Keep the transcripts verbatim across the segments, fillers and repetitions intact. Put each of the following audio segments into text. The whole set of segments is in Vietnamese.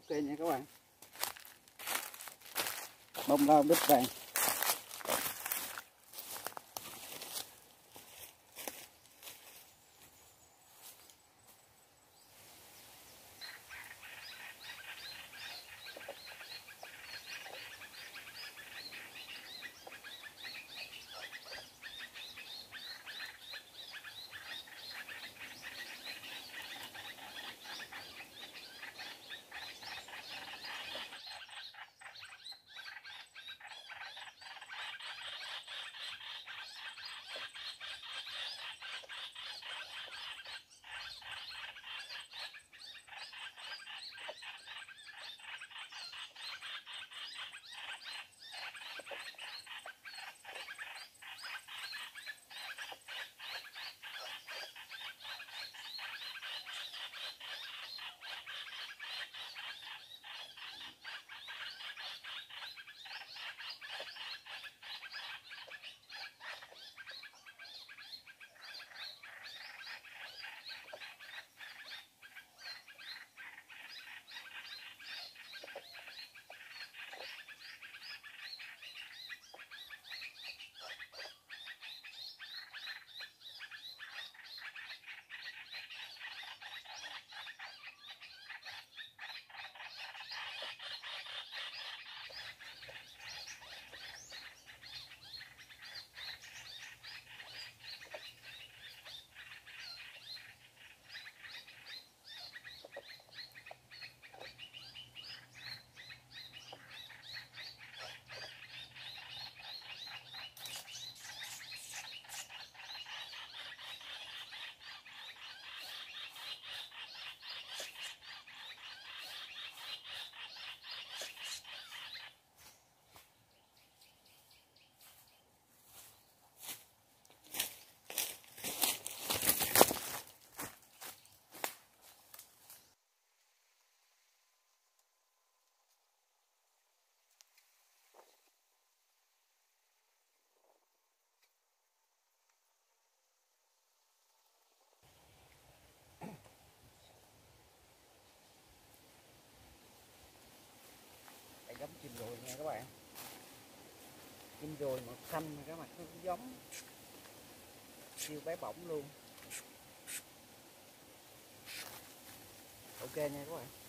Ok nha các bạn. Bông lau đít vàng. Giống chim ruồi nha các bạn. Chim ruồi màu xanh mà các bạn, nó giống siêu bé bỏng luôn. Ok nha các bạn.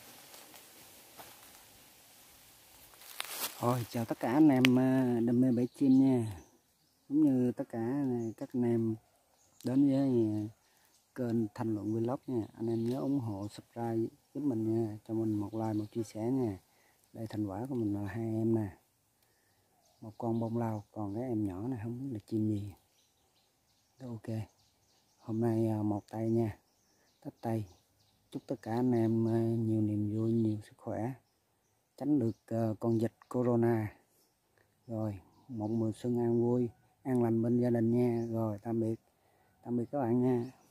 Rồi chào tất cả anh em đam mê bẫy chim nha, cũng như tất cả các anh em đến với kênh Thành Luận Vlog nha. Anh em nhớ ủng hộ subscribe giúp mình nha, cho mình một like, một chia sẻ nha. Đây thành quả của mình là hai em nè, một con bông lau, còn cái em nhỏ này không biết là chim gì. Đó, ok. Hôm nay một tay nha, tết tay. Chúc tất cả anh em nhiều niềm vui, nhiều sức khỏe, tránh được con dịch corona. Rồi một mùa xuân an vui, an lành bên gia đình nha. Rồi tạm biệt, tạm biệt các bạn nha.